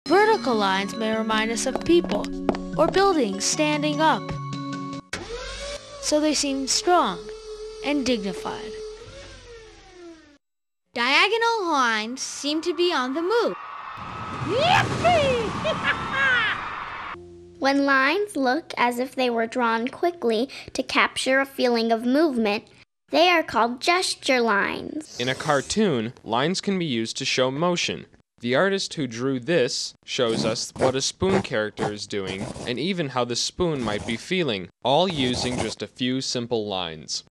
Vertical lines may remind us of people or buildings standing up, so they seem strong and dignified. Diagonal lines seem to be on the move. When lines look as if they were drawn quickly to capture a feeling of movement, they are called gesture lines. In a cartoon, lines can be used to show motion. The artist who drew this shows us what a spoon character is doing and even how the spoon might be feeling, all using just a few simple lines.